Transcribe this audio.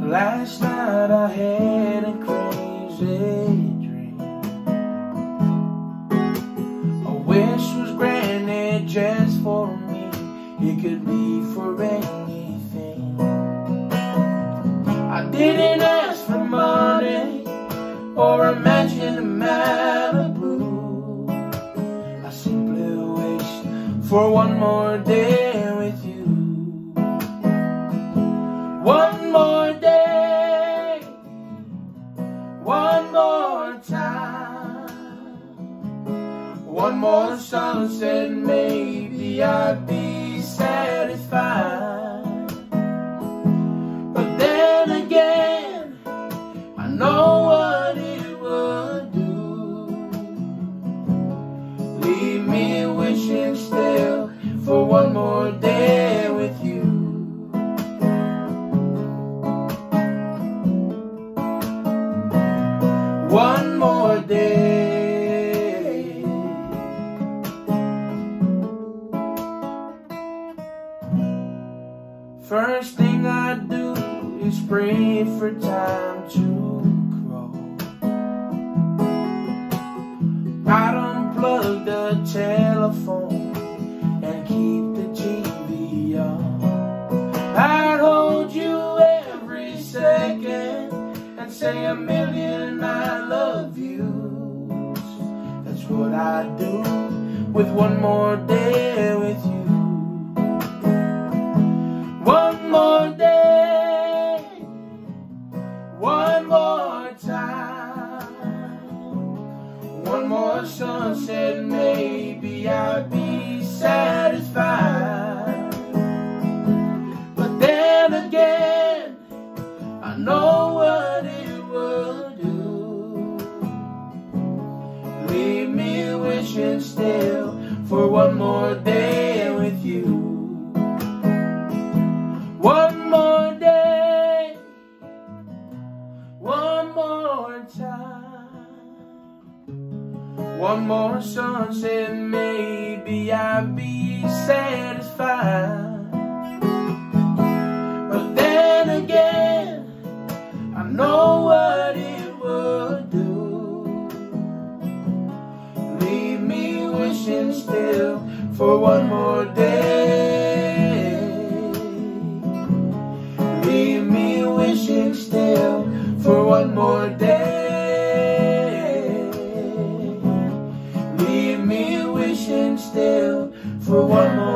Last night I had a crazy dream. A wish was granted just for me. It could be for anything. I didn't ask for money or imagine a Malibu. I simply wished for one more day with you. One more day, one more time, one more sunset, maybe I'd be satisfied. But then again, I know what it would do. Leave me wishing still for one more day with you. One more day. First thing I do is pray for time to grow. I'd unplug the telephone and keep the TV on. I'd hold you every second and say a million I love yous. That's what I do with one more day with you. One more day, one more time, one more sunset, maybe I'd be satisfied. But then again, I know what it would do. Leave me wishing still for one more day with you. One more day, one more time, one more sunset, maybe I'd be satisfied. But then again, I know what it would do. Leave me wishing still for one more day. Leave me wishing still for one more day. Leave me wishing still for one more day.